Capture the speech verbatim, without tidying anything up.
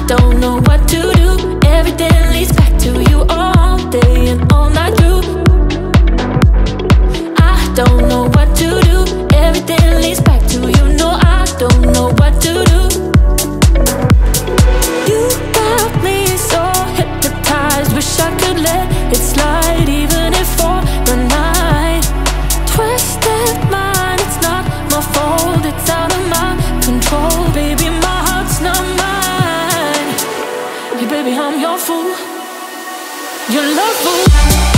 don't know what to do. Everything leads back to you all day and all night through. I don't know what to do. Everything leads back to you. No, I don't know what to do. You got me so hypnotized. Wish I could let it slide, even if for the night. Twisted mind, it's not my fault. It's out of my control. Baby, my heart's not mine. Hey baby, I'm your fool. Your love fool.